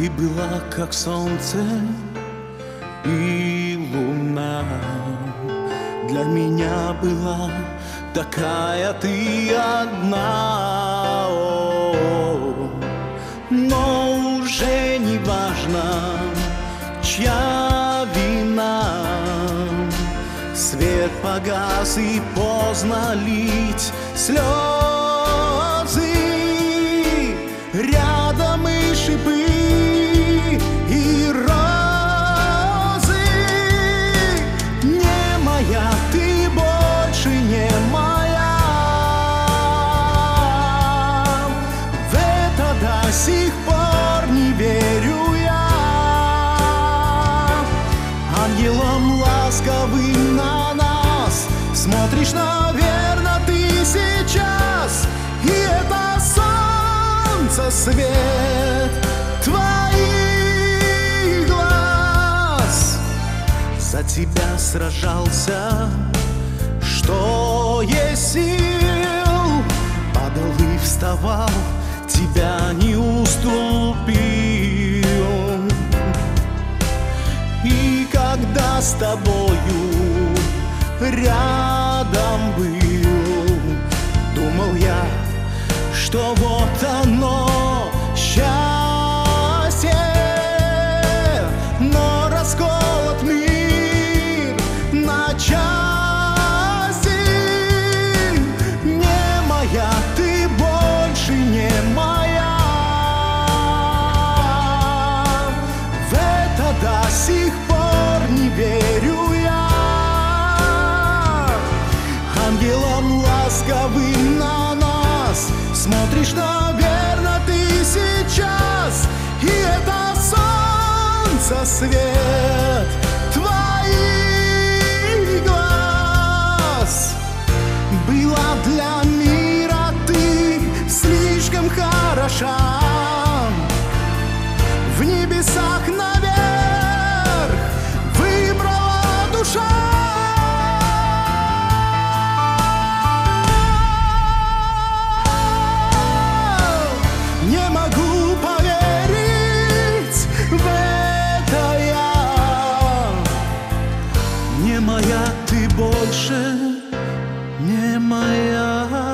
Ты была как солнце и луна, для меня была такая ты одна. Но уже не важно, чья вина. Свет погас и поздно лить слезы. Рядом и шипы, и розы. Не моя, ты больше не моя. В это до сих пор не верю я. Ангелом ласковым на нас смотришь, наверно, ты сейчас. И это солнце свет твоих глаз. За тебя сражался, что есть сил. Падал и вставал, тебя не уступил. И когда с тобою рядом был, думал я, что вот оно счастье. Но расколот мир на части. Не моя, ты больше не моя. В это до сих пор не верю я. Ангелом ласковым на нас смотришь, наверно, ты сейчас. И это солнце свет твоих глаз. Была для мира ты слишком хороша. В небесах наверх выбрала душа. Не могу поверить в это я. Не моя, ты больше не моя.